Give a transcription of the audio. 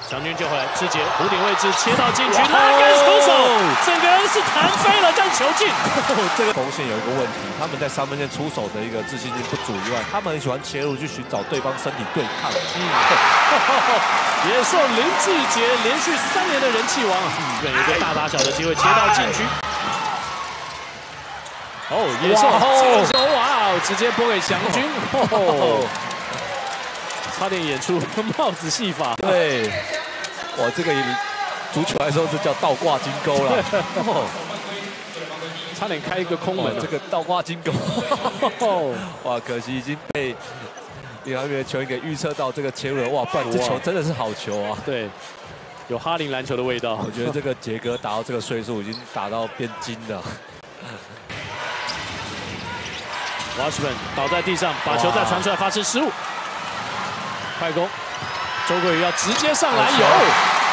祥军救回来，志杰弧顶位置切到禁区，拉杆出手，整个人是弹飞了，但球进。 这个锋线有一个问题，他们在三分线出手的一个自信心不足以外，他们很喜欢切入去寻找对方身体对抗。 野兽林志杰连续3年的人气王，有一个大打小的机会切到禁区。哦，野兽这个球哇，直接拨给祥军。差点演出帽子戏法。 对，哇，这个足球来说是叫倒挂金钩了。 差点开一个空门， 这个倒挂金钩。哇，可惜已经被领航员球员给预测到这个切入了。哇，不然这球真的是好球啊。 对，有哈林篮球的味道。 我觉得这个杰哥打到这个岁数，已经打到变金了。 Washburn 倒在地上，把球再传出来，发生失误。快攻，周桂宇要直接上篮，有。